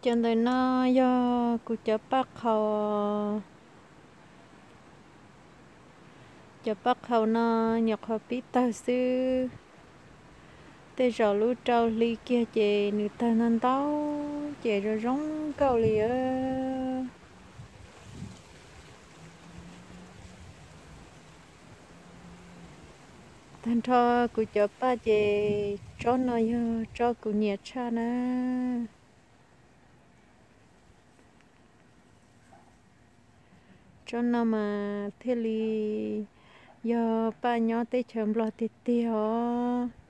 cho nên nó do cụ cho bác khâu nó nhọc họ biết tao sư tê giờ lũ trâu ly kia chè nữ ta nên tao chè rồi rong cầu lìa thành thọ cụ cho ba chè cho nó cho cụ nhiệt cha nè cho nó mà thế li do ba nhỏ tới chậm lo tê tê hả